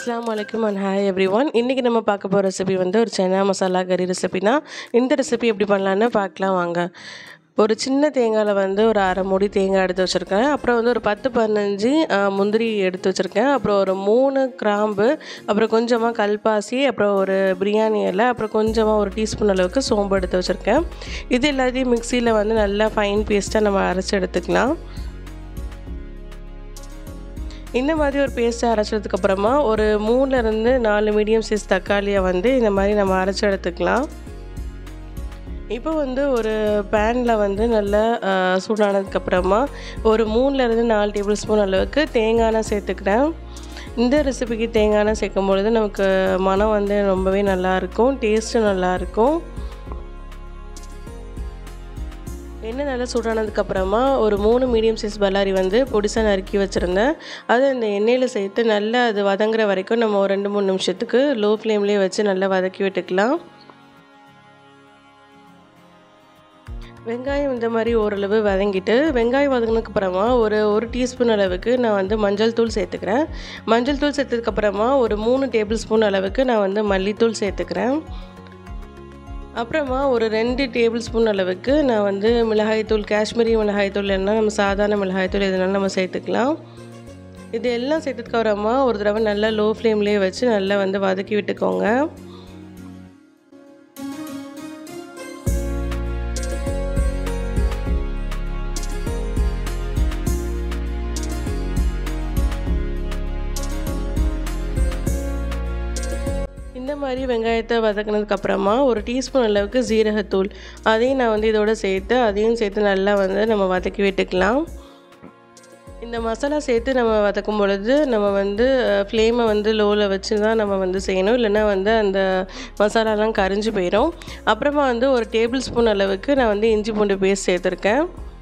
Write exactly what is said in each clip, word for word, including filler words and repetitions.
Assalamu alaikum and hi everyone. இன்னைக்கு நம்ம பார்க்க போற ரெசிபி வந்து ஒரு சன்னா மசாலா கறி ரெசிபினா இந்த ரெசிபி எப்படி பண்ணலாம்னு பார்க்கலாம் வாங்க. ஒரு சின்ன தேங்காயில வந்து ஒரு அரை மூடி தேங்காய் எடுத்து வச்சிருக்கேன். அப்புறம் வந்து ஒரு பத்து பதினஞ்சு முந்திரி எடுத்து வச்சிருக்கேன். அப்புறம் ஒரு மூணு கிராம்பு, அப்புறம் கொஞ்சமா கல்பாசி, அப்புறம் ஒரு பிரியாணி இலை, அப்புறம் கொஞ்சமா ஒரு டீஸ்பூன் அளவுக்கு சோம்பு எடுத்து வச்சிருக்கேன். இது எல்லாத்தையும் மிக்ஸியில் வந்து நல்லா ஃபைன் பேஸ்ட்டாக நம்ம அரைச்சி எடுத்துக்கலாம். இந்த மாதிரி ஒரு பேஸ்ட்டை அரைச்சதுக்கப்புறமா ஒரு மூணுலேருந்து நாலு மீடியம் சைஸ் தக்காளியை வந்து இந்த மாதிரி நம்ம அரைச்சி எடுத்துக்கலாம். இப்போ வந்து ஒரு பேனில் வந்து நல்லா சூடானதுக்கப்புறமா ஒரு மூணுலேருந்து நாலு டேபிள் ஸ்பூன் அளவுக்கு தேங்காய் எண்ணெய் சேர்த்துக்கிறேன். இந்த ரெசிபிக்கு தேங்காய் எண்ணெய் சேர்க்கும் பொழுது நமக்கு மனம் வந்து ரொம்பவே நல்லாயிருக்கும், டேஸ்ட்டும் நல்லாயிருக்கும். எண்ணெய் நல்லா சூடானதுக்கப்புறமா ஒரு மூணு மீடியம் சைஸ் பல்லாரி வந்து பொடிசாக நறுக்கி வச்சுருந்தேன். அதை அந்த எண்ணெயில் சேர்த்து நல்லா அது வதங்குற வரைக்கும் நம்ம ஒரு ரெண்டு மூணு நிமிஷத்துக்கு லோ ஃப்ளேம்லேயே வச்சு நல்லா வதக்கி விட்டுக்கலாம். வெங்காயம் இந்த மாதிரி ஓரளவு வதங்கிட்டு, வெங்காயம் வதங்கினதுக்கப்புறமா ஒரு ஒரு டீஸ்பூன் அளவுக்கு நான் வந்து மஞ்சள் தூள் சேர்த்துக்கிறேன். மஞ்சள் தூள் சேர்த்ததுக்கப்புறமா ஒரு மூணு டேபிள் ஸ்பூன் அளவுக்கு நான் வந்து மல்லித்தூள் சேர்த்துக்கிறேன். அப்புறமா ஒரு ரெண்டு டேபிள் ஸ்பூன் அளவுக்கு நான் வந்து மிளகாய்த்தூள், காஷ்மீரி மிளகாய்த்தூள் இல்லைன்னா நம்ம சாதாரண மிளகாய்த்தூள் எதுனாலும் நம்ம சேர்த்துக்கலாம். இது எல்லாம் சேர்த்ததுக்கப்புறமா ஒரு தடவை நல்லா லோ ஃப்ளேம்லேயே வச்சு நல்லா வந்து வதக்கி விட்டுக்கோங்க. இந்த மாதிரி வெங்காயத்தை வதக்கினதுக்கப்புறமா ஒரு டீஸ்பூன் அளவுக்கு ஜீரகத்தூள் அதையும் நான் வந்து இதோடு சேர்த்து அதையும் சேர்த்து நல்லா வந்து நம்ம வதக்கி விட்டுக்கலாம். இந்த மசாலா சேர்த்து நம்ம வதக்கும் பொழுது நம்ம வந்து ஃப்ளேமை வந்து லோவில் வச்சு தான் நம்ம வந்து செய்யணும், இல்லைன்னா வந்து அந்த மசாலாலாம் கரிஞ்சு போயிடும். அப்புறமா வந்து ஒரு டேபிள் ஸ்பூன் அளவுக்கு நான் வந்து இஞ்சி பூண்டு பேஸ்ட் சேர்த்துருக்கேன்.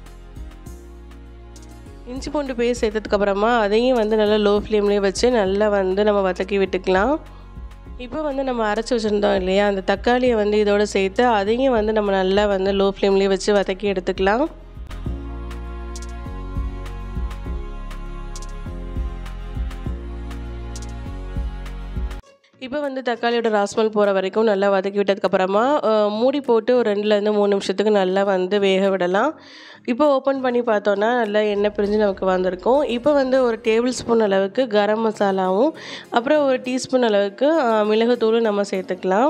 இஞ்சி பூண்டு பேஸ்ட் சேர்த்ததுக்கப்புறமா அதையும் வந்து நல்லா லோ ஃப்ளேம்லேயே வச்சு நல்லா வந்து நம்ம வதக்கி விட்டுக்கலாம். இப்போ வந்து நம்ம அரைச்சி வச்சுருந்தோம் இல்லையா, அந்த தக்காளியை வந்து இதோடு சேர்த்து அதையும் வந்து நம்ம நல்லா வந்து லோ ஃப்ளேம்லேயே வச்சு வதக்கி எடுத்துக்கலாம். இப்போ வந்து தக்காளியோட ராஸ்மல் போகிற வரைக்கும் நல்லா வதக்கி விட்டதுக்கப்புறமா மூடி போட்டு ஒரு ரெண்டுலேருந்து மூணு நிமிஷத்துக்கு நல்லா வந்து வேக விடலாம். இப்போ ஓப்பன் பண்ணி பார்த்தோன்னா நல்லா எண்ணெய் பிரிஞ்சு நமக்கு வந்திருக்கும். இப்போ வந்து ஒரு டேபிள் ஸ்பூன் அளவுக்கு கரம் மசாலாவும் அப்புறம் ஒரு டீஸ்பூன் அளவுக்கு மிளகுத்தூளும் நம்ம சேர்த்துக்கலாம்.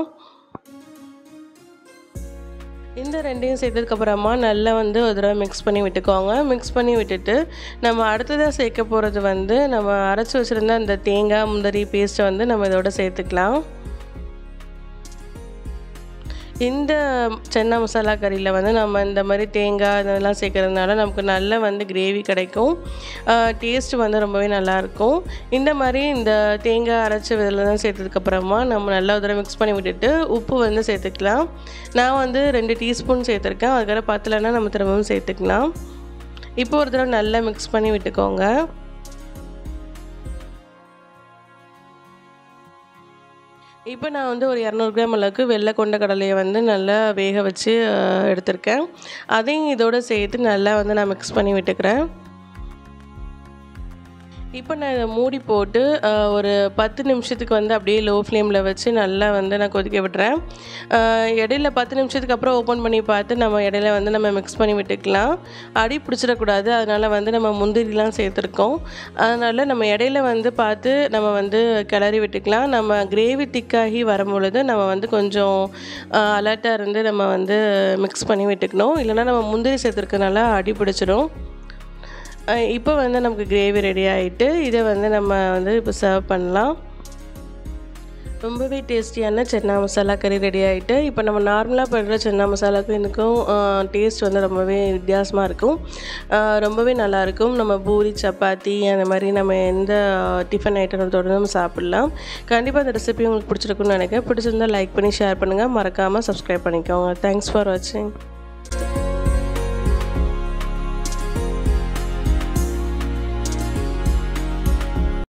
இந்த ரெண்டையும் சேர்த்ததுக்கப்புறமா நல்லா வந்து ஒரு தடவை மிக்ஸ் பண்ணி விட்டுக்கோங்க. மிக்ஸ் பண்ணி விட்டுட்டு நம்ம அடுத்ததாக சேர்க்க போகிறது வந்து நம்ம அரைச்சி வச்சுருந்த அந்த தேங்காய் முந்திரி பேஸ்ட்டை வந்து நம்ம இதோட சேர்த்துக்கலாம். இந்த சன்னா மசாலா கறியில் வந்து நம்ம இந்த மாதிரி தேங்காய் இதெல்லாம் சேர்க்கறதுனால நமக்கு நல்ல வந்து கிரேவி கிடைக்கும், டேஸ்ட்டு வந்து ரொம்பவே நல்லாயிருக்கும். இந்த மாதிரி இந்த தேங்காய் அரைச்சி இதெல்லாம் சேர்த்ததுக்கப்புறமா நம்ம நல்லா ஒரு தடவை மிக்ஸ் பண்ணி விட்டுட்டு உப்பு வந்து சேர்த்துக்கலாம். நான் வந்து ரெண்டு டீஸ்பூன் சேர்த்துருக்கேன், அதுக்கப்புறம் பத்தலைன்னா நம்ம திரும்பவும் சேர்த்துக்கலாம். இப்போ ஒரு தடவை நல்லா மிக்ஸ் பண்ணி விட்டுக்கோங்க. இப்போ நான் வந்து ஒரு இரநூறு கிராம் அளவுக்கு வெள்ளை கொண்ட கடலையை வந்து நல்லா வேக வச்சு எடுத்திருக்கேன். அதையும் இதோடு சேர்த்து நல்லா வந்து நான் மிக்ஸ் பண்ணி விட்டுக்கிறேன். இப்போ நான் இதை மூடி போட்டு ஒரு பத்து நிமிஷத்துக்கு வந்து அப்படியே லோ ஃப்ளேமில் வச்சு நல்லா வந்து நான் கொதிக்க விட்டுறேன். இடையில பத்து நிமிஷத்துக்கு அப்புறம் ஓப்பன் பண்ணி பார்த்து நம்ம இடையில வந்து நம்ம மிக்ஸ் பண்ணி விட்டுக்கலாம். அடி பிடிச்சிடக்கூடாது, அதனால் வந்து நம்ம முந்திரிலாம் சேர்த்துருக்கோம். அதனால் நம்ம இடையில வந்து பார்த்து நம்ம வந்து கிளறி விட்டுக்கலாம். நம்ம கிரேவி திக்காகி வரும்பொழுது நம்ம வந்து கொஞ்சம் அலர்ட்டாக இருந்து நம்ம வந்து மிக்ஸ் பண்ணி விட்டுக்கணும், இல்லைனா நம்ம முந்திரி சேர்த்துருக்கனால அடி பிடிச்சிடும். இப்போ வந்து நமக்கு கிரேவி ரெடி ஆகிட்டு இதை வந்து நம்ம வந்து இப்போ சர்வ் பண்ணலாம். ரொம்பவே டேஸ்டியான சன்னா மசாலா கறி ரெடி ஆகிட்டு, இப்போ நம்ம நார்மலாக பண்ணுற சன்னா மசாலாவுக்கும் இதுக்கும் டேஸ்ட் வந்து ரொம்பவே வித்தியாசமாக இருக்கும், ரொம்பவே நல்லாயிருக்கும். நம்ம பூரி சப்பாத்தி அந்த மாதிரி நம்ம எந்த டிஃபன் ஐட்டத்தோடு நம்ம சாப்பிட்லாம். கண்டிப்பாக அந்த ரெசிபி உங்களுக்கு பிடிச்சிருக்குன்னு நினைக்கிறேன். பிடிச்சிருந்தால் லைக் பண்ணி ஷேர் பண்ணுங்கள், மறக்காமல் சப்ஸ்கிரைப் பண்ணிக்கோங்க. தேங்க்ஸ் ஃபார் வாட்சிங்.